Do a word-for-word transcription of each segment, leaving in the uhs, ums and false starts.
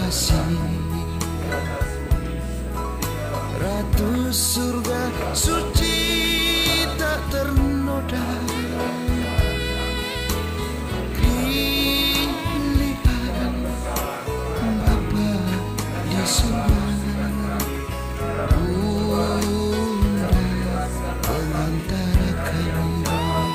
kasih, Ratu surga suci tak ternoda. Pilihan Bapa di surga, Bunda pengantara kami.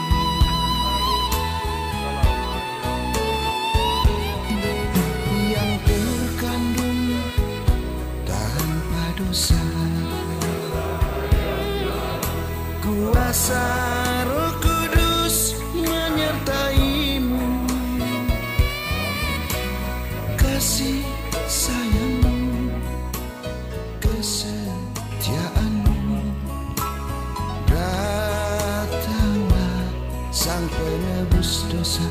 Yang terkandung tanpa dosa, kuasa Roh Kudus menyertaimu, kasih sayangmu, kesetiaanmu. Datanglah Sang Penebus dosa.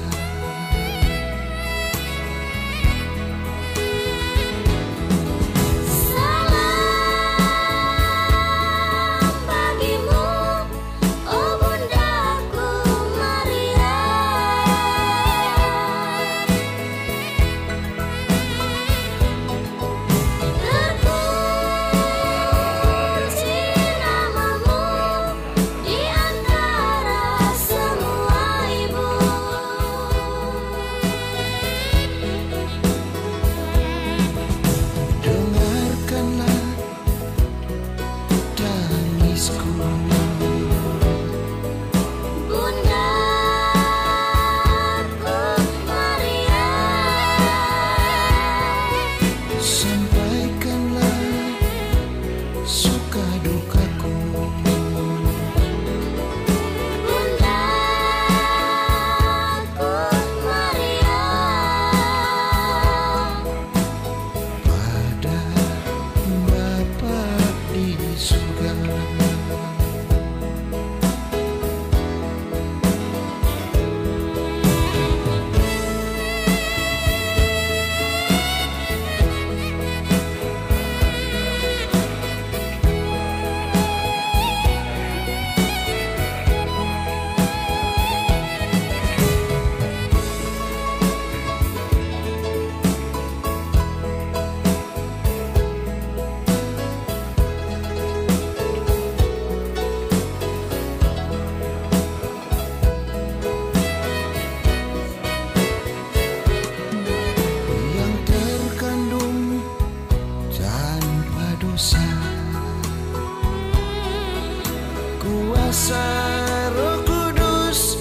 Kuasa Roh Kudus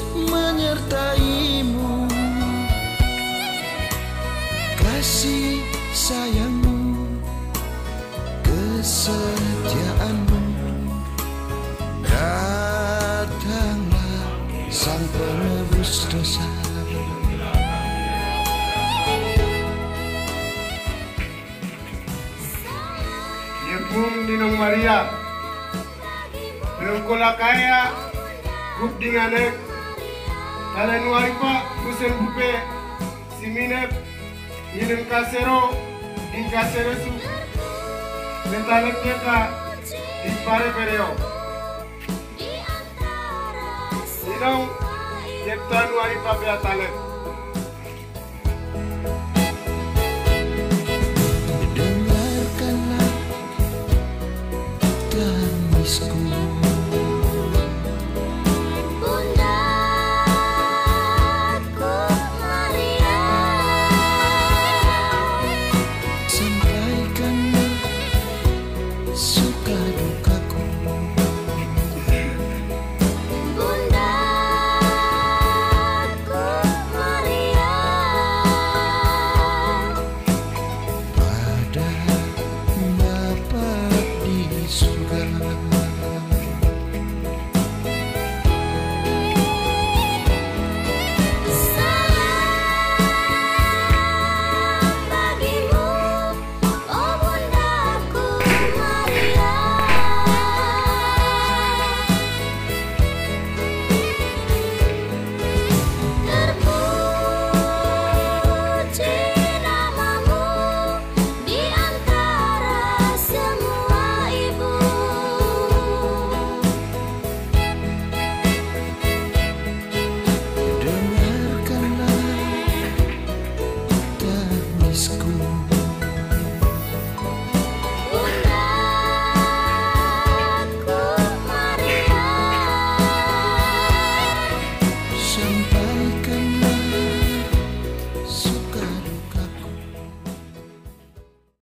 menyertaimu, kasih sayangmu, kesetiaanmu. Datanglah Sang Penebus dosa. Yepung Ninong Maria, Rengkola kaya, gup dinganek, kalian waripa, kusen bupe, siminep, yinin kasero, in kasero su, mentaleknya ka, di pare pereo. Ninong, yeptan waripa beatalet.